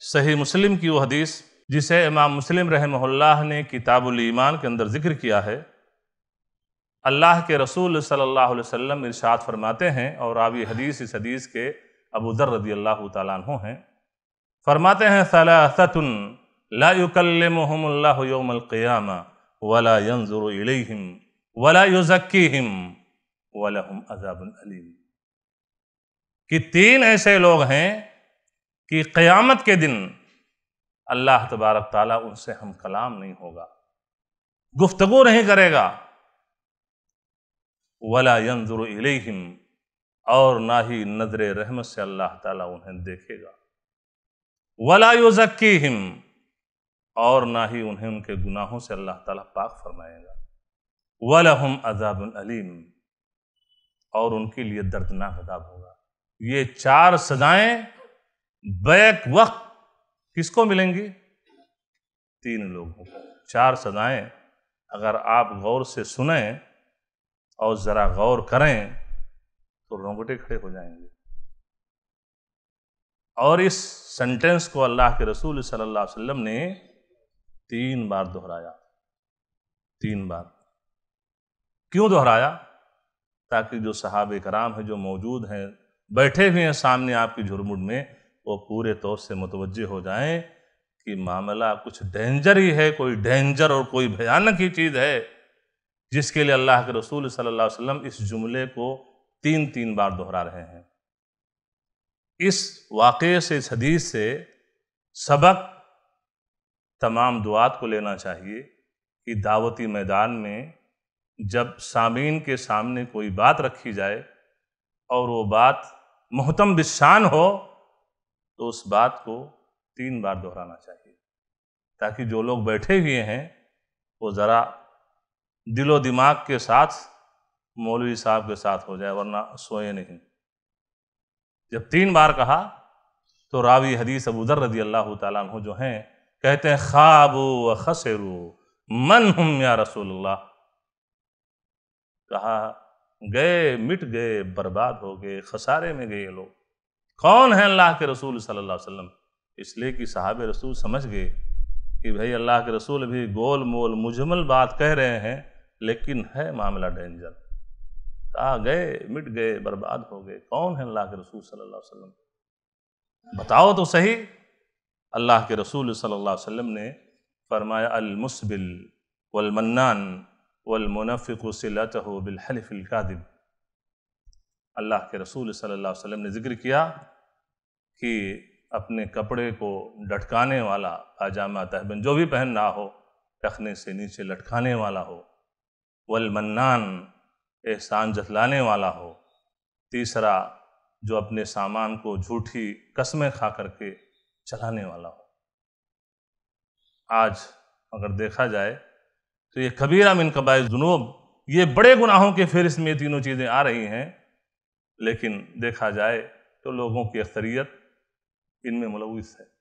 صحیح مسلم کی وہ حدیث جسے امام مسلم رحمہ اللہ نے کتاب الایمان کے اندر ذکر کیا ہے، اللہ کے رسول صلی اللہ علیہ وسلم ارشاد فرماتے ہیں، اور راوی حدیث اس حدیث کے ابو ذر رضی اللہ تعالیٰ عنہ ہیں، فرماتے ہیں ثلاثۃ لا یکلمہم اللہ یوم القیامہ ولا ینظر الیہم ولا یزکیہم ولہم عذاب علیم، کہ تین ایسے لوگ ہیں کہ قیامت کے دن اللہ تبارک تعالیٰ ان سے ہم کلام نہیں ہوگا، گفتگو نہیں کرے گا، وَلَا يَنظُرُ إِلَيْهِمْ، اور نہ ہی نظر رحمت سے اللہ تعالیٰ انہیں دیکھے گا، وَلَا يُزَكِّيهِمْ، اور نہ ہی انہیں ان کے گناہوں سے اللہ تعالیٰ پاک فرمائے گا، وَلَهُمْ عَذَابٌ عَلِيمٌ، اور ان کے لیے دردناک عذاب ہوگا۔ یہ چار سزائیں بیک وقت کس کو ملیں گی؟ تین لوگوں کو۔ چار سزائیں اگر آپ غور سے سنیں اور ذرا غور کریں تو رونگٹے کھڑے ہو جائیں گے۔ اور اس سنٹنس کو اللہ کے رسول صلی اللہ علیہ وسلم نے 3 بار دہرایا، 3 بار۔ کیوں دہرایا؟ تاکہ جو صحابہ کرام ہیں، جو موجود ہیں، بیٹھے ہوئے ہیں سامنے آپ کی جھرمٹ میں، وہ پورے طور سے متوجہ ہو جائیں کہ معاملہ کچھ ڈینجر ہی ہے، کوئی ڈینجر اور کوئی بھیانک ہی چیز ہے، جس کے لیے اللہ کے رسول صلی اللہ علیہ وسلم اس جملے کو 3 بار دہرا رہے ہیں۔ اس واقعے سے، اس حدیث سے سبق تمام دعات کو لینا چاہیے کہ دعوتی میدان میں جب سامعین کے سامنے کوئی بات رکھی جائے اور وہ بات محتم بالشان ہو تو اس بات کو 3 بار دہرانا چاہیے، تاکہ جو لوگ بیٹھے ہوئے ہیں وہ ذرا دل و دماغ کے ساتھ مولوی صاحب کے ساتھ ہو جائے، ورنہ سوئے نہیں۔ جب 3 بار کہا تو راوی حدیث ابو ذر رضی اللہ تعالیٰ عنہ جو ہیں کہتے ہیں خابوا وخسروا من ہم یا رسول اللہ، کہا گئے، مٹ گئے، برباد ہو گئے، خسارے میں گئے یہ لوگ۔ کون ہیں اللہ کے رسول صلی اللہ علیہ وسلم؟ اس لیے کہ صحابہ رسول سمجھ گئے کہ بھئی اللہ کے رسول بھی گول مول مجمل بات کہہ رہے ہیں، لیکن ہے معاملہ ڈینجر۔ کہا گئے، مٹ گئے، برباد ہو گئے، کون ہیں اللہ کے رسول صلی اللہ علیہ وسلم؟ بتاؤ تو صحیح۔ اللہ کے رسول صلی اللہ علیہ وسلم نے فرمایا المسبل والمنان والمنفق صلتہ بالحلف الکاذب۔ اللہ کے رسول صلی اللہ علیہ وسلم نے ذکر کیا کہ اپنے کپڑے کو لٹکانے والا، پاجامہ تہبند جو بھی پہن رہا ہو، ٹخنے سے نیچے لٹکانے والا ہو، والمنان احسان جتلانے والا ہو، تیسرا جو اپنے سامان کو جھوٹی قسمیں کھا کر کے چلانے والا ہو۔ آج اگر دیکھا جائے تو یہ کبیرہ من کبائر الذنوب، یہ بڑے گناہوں کے فہرست میں یہ تینوں چیزیں آ رہی ہیں، لیکن دیکھا جائے تو لوگوں کی اکثریت ان میں ملوث ہے۔